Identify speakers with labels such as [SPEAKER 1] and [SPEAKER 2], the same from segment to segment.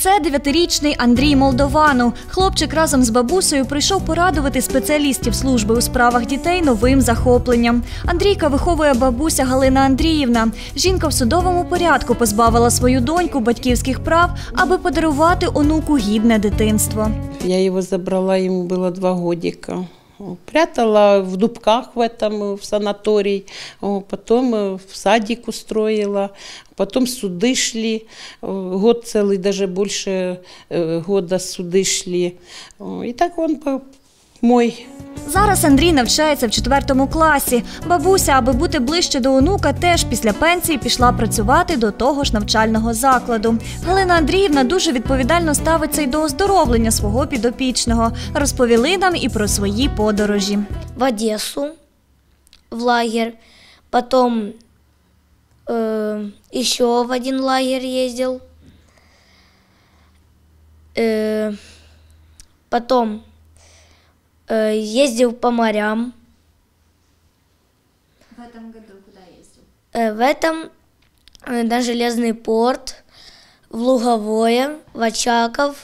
[SPEAKER 1] Це 9-річний Андрій Молдованов. Хлопчик разом з бабусею прийшов порадувати спеціалістів служби у справах дітей новим захопленням. Андрійка виховує бабуся Галина Андріївна. Жінка в судовому порядку позбавила свою доньку батьківських прав, аби подарувати онуку гідне дитинство.
[SPEAKER 2] Я его забрала, ему было 2 годика. Прятала в Дубках в санаторий, потом в садик устроила, потом суды шли, год целый, даже больше года суды шли. И так он мой.
[SPEAKER 1] Зараз Андрій навчається в 4 класі. Бабуся, аби бути ближче до онука, теж після пенсії пішла працювати до того ж навчального закладу. Галина Андріївна дуже відповідально ставиться й до оздоровлення свого підопічного. Розповіли нам і про свої подорожі.
[SPEAKER 3] В Одессу, в лагерь, потом еще в один лагерь ездил, потом ездил по морям.
[SPEAKER 1] В этом году куда ездил?
[SPEAKER 3] В этом на Железный порт, в Луговое, в Очаков,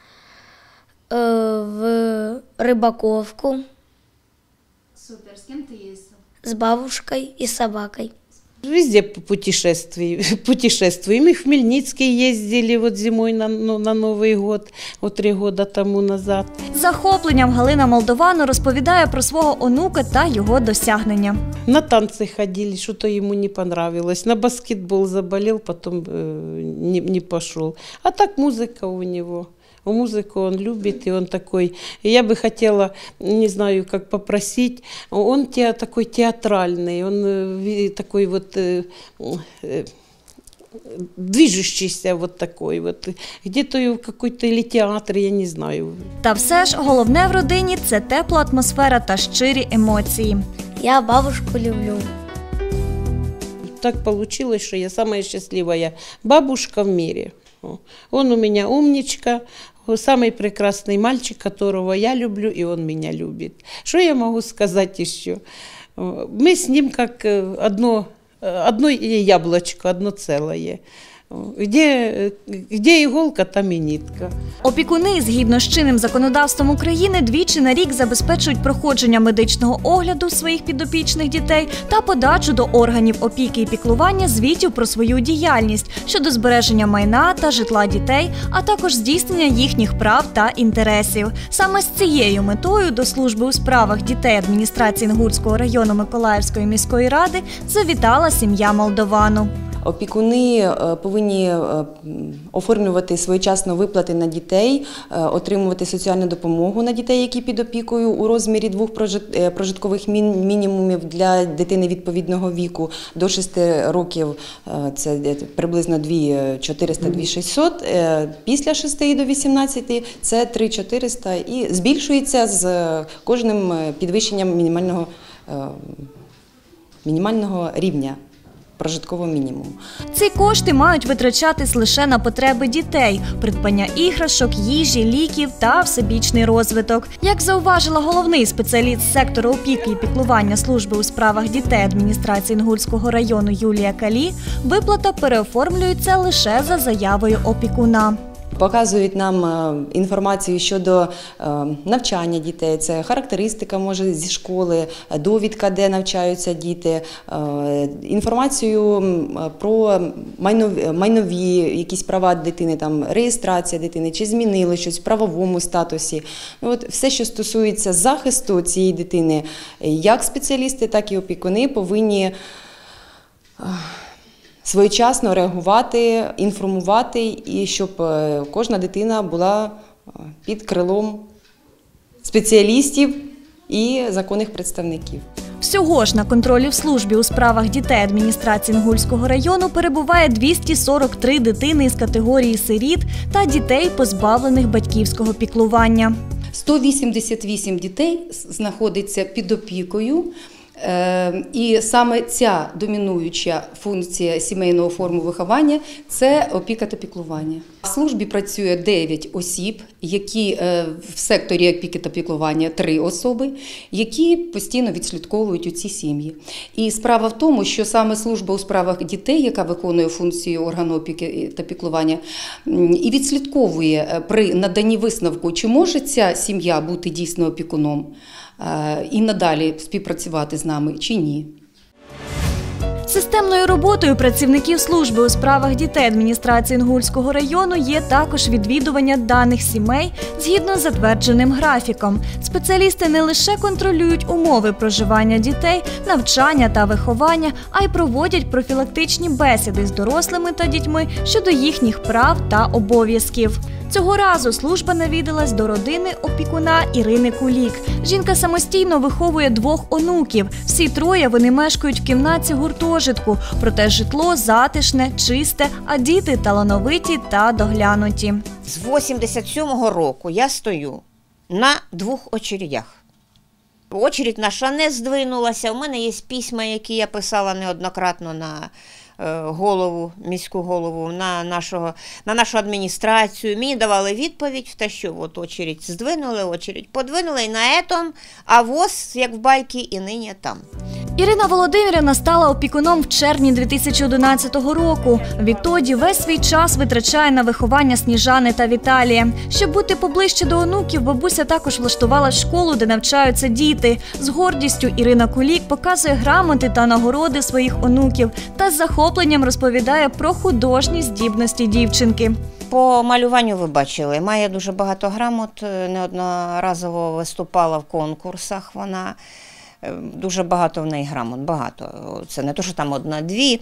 [SPEAKER 3] в Рыбаковку.
[SPEAKER 1] Супер. С кем ты ездил?
[SPEAKER 3] С бабушкой и собакой.
[SPEAKER 2] Везде путешествуем. И в Хмельницкий ездили вот зимой на Новый год, 3 года тому назад.
[SPEAKER 1] З захопленням Галина Молдованов розповідає про свого онука та його досягнення.
[SPEAKER 2] На танцы ходили, что-то ему не понравилось. На баскетбол заболел, потом не пошел. А так музыка у него. Музыку он любит, и он такой. И я бы хотела, не знаю, как попросить, он такой театральный, он такой вот движущийся вот такой вот. Где-то в какой-то или театр, я не знаю.
[SPEAKER 1] Та все ж головне в родині – це тепла атмосфера та щирі емоції.
[SPEAKER 3] Я бабушку люблю.
[SPEAKER 2] Так получилось, что я самая счастливая бабушка в мире. Он у меня умничка, самый прекрасный мальчик, которого я люблю, и он меня любит. Что я могу сказать еще? Мы с ним как одно яблочко, одно целое. Де іголка, там і нитка.
[SPEAKER 1] Опікуни, згідно з чинним законодавством України, двічі на рік забезпечують проходження медичного огляду своїх підопічних дітей та подачу до органів опіки і піклування звітів про свою діяльність щодо збереження майна та житла дітей, а також здійснення їхніх прав та інтересів. Саме з цією метою до служби у справах дітей адміністрації Інгульського району Миколаївської міської ради завітала сім'я Молдованов.
[SPEAKER 4] Опікуни повинні оформлювати своєчасно виплати на дітей, отримувати соціальну допомогу на дітей, які під опікою у розмірі 2 прожиткових мінімумів для дитини відповідного віку до 6 років, це приблизно 2400-2600, після 6 до 18 це 3400 і збільшується з кожним підвищенням мінімального рівня. Прожиткового мінімуму.
[SPEAKER 1] Ці кошти мають витрачатись лише на потреби дітей – придбання іграшок, їжі, ліків та всебічний розвиток. Як зауважила головний спеціаліст сектору опіки і піклування служби у справах дітей адміністрації Інгульського району Юлія Калі, виплата переоформлюється лише за заявою опікуна.
[SPEAKER 4] Показують нам інформацію щодо навчання дітей, це характеристика, може, зі школи, довідка, де навчаються діти, інформацію про майнові якісь права дитини, там, реєстрація дитини, чи змінили щось в правовому статусі. От, все, що стосується захисту цієї дитини, як спеціалісти, так і опікуни повинні своєчасно реагувати, інформувати, і щоб кожна дитина була під крилом спеціалістів і законних представників.
[SPEAKER 1] Всього ж на контролі в службі у справах дітей адміністрації Інгульського району перебуває 243 дитини із категорії сиріт та дітей, позбавлених батьківського піклування.
[SPEAKER 5] 188 дітей знаходиться під опікою
[SPEAKER 4] І саме ця домінуюча функція сімейного форму виховання – це опіка та піклування. В службі працює 9 осіб, які в секторі опіки та піклування 3 особи, які постійно відслідковують у ці сім'ї. І справа в тому, що саме служба у справах дітей, яка виконує функцію органу опіки та піклування, і відслідковує при наданні висновку, чи може ця сім'я бути дійсно опікуном і надалі співпрацювати з нами, чи ні.
[SPEAKER 1] Системною роботою працівників служби у справах дітей адміністрації Інгульського району є також відвідування даних сімей згідно з затвердженим графіком. Спеціалісти не лише контролюють умови проживання дітей, навчання та виховання, а й проводять профілактичні бесіди з дорослими та дітьми щодо їхніх прав та обов'язків. Цього разу служба навідалась до родини опікуна Ірини Кулік. Жінка самостійно виховує 2 онуків. Всі 3 вони мешкають в кімнаті гуртожитку. Проте житло затишне, чисте, а діти талановиті та доглянуті.
[SPEAKER 5] З 87-го року я стою на 2 очередях. Очередь наша не здвинулася. У мене є письма, які я писала неоднократно на голову, міську голову, на нашу адміністрацію. Мені давали відповідь в те, що от очередь здвинули, очередь подвинули, і на етом, а воз, як в байки, і нині там.
[SPEAKER 1] Ірина Володимирівна стала опікуном в червні 2011 року. Відтоді весь свій час витрачає на виховання Сніжани та Віталія. Щоб бути поближче до онуків, бабуся також влаштувала школу, де навчаються діти. З гордістю Ірина Кулік показує грамоти та нагороди своїх онуків та з захопленням розповідає про художні здібності дівчинки.
[SPEAKER 5] По малюванню ви бачили, має дуже багато грамот, неодноразово виступала в конкурсах вона. Дуже багато в неї грамот, багато. Це не те, що там 1-2.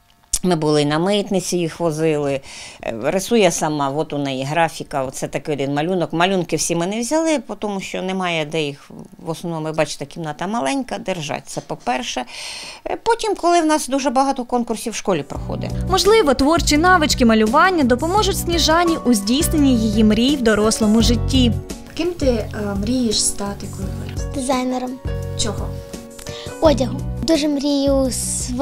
[SPEAKER 5] Ми були на митниці, їх возили. Рисує сама, от у неї графіка, це такий один малюнок. Малюнки всі ми не взяли, тому що немає де їх, в основному, ви бачите, кімната маленька, держать, це по-перше. Потім, коли в нас дуже багато конкурсів в школі проходить.
[SPEAKER 1] Можливо, творчі навички малювання допоможуть Сніжані у здійсненні її мрій в дорослому житті.
[SPEAKER 6] Ким ти мрієш стати, коли виростеш?
[SPEAKER 3] Дизайнером
[SPEAKER 6] Чого?
[SPEAKER 3] одягу. Дуже мрію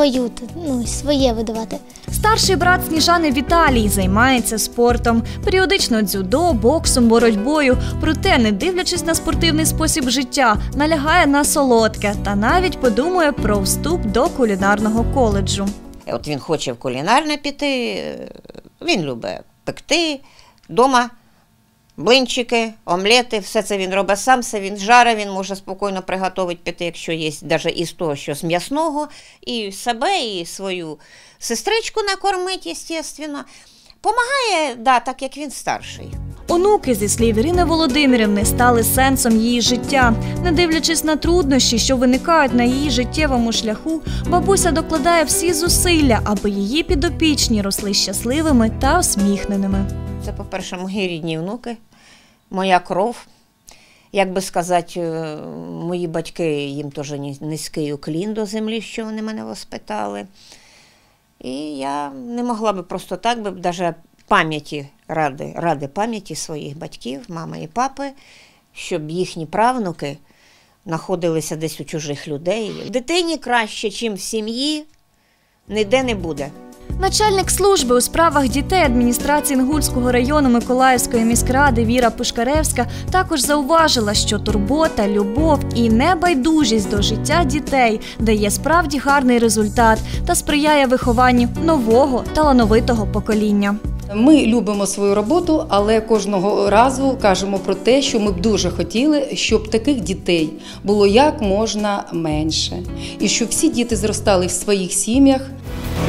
[SPEAKER 3] своє видавати.
[SPEAKER 1] Старший брат Сніжани Віталій займається спортом. Періодично дзюдо, боксом, боротьбою. Проте, не дивлячись на спортивний спосіб життя, налягає на солодке та навіть подумує про вступ до кулінарного коледжу.
[SPEAKER 5] От він хоче в кулінарне піти, він любить пекти вдома. Блинчики, омлети, все це він робить сам, все він жарить, він може спокійно приготувати піти, якщо є навіть із того, що з м'ясного, і себе, і свою сестричку накормити, звісно. Помагає, да, так як він старший.
[SPEAKER 1] Онуки, зі слів Ірини Володимирівни, стали сенсом її життя. Не дивлячись на труднощі, що виникають на її життєвому шляху, бабуся докладає всі зусилля, аби її підопічні росли щасливими та усміхненими.
[SPEAKER 5] Це, по-перше, мої рідні внуки, моя кров. Як би сказати, мої батьки, їм теж низький уклін до землі, що вони мене воспитали. І я не могла би просто так, навіть пам'яті, ради пам'яті своїх батьків, мами і папи, щоб їхні правнуки знаходилися десь у чужих людей. Дитині краще, чим в сім'ї, ніде не буде.
[SPEAKER 1] Начальник служби у справах дітей адміністрації Інгульського району Миколаївської міськради Віра Пушкаревська також зауважила, що турбота, любов і небайдужість до життя дітей дає справді гарний результат та сприяє вихованню нового талановитого покоління.
[SPEAKER 4] Ми любимо свою роботу, але кожного разу кажемо про те, що ми б дуже хотіли, щоб таких дітей було як можна менше. І щоб всі діти зростали в своїх сім'ях.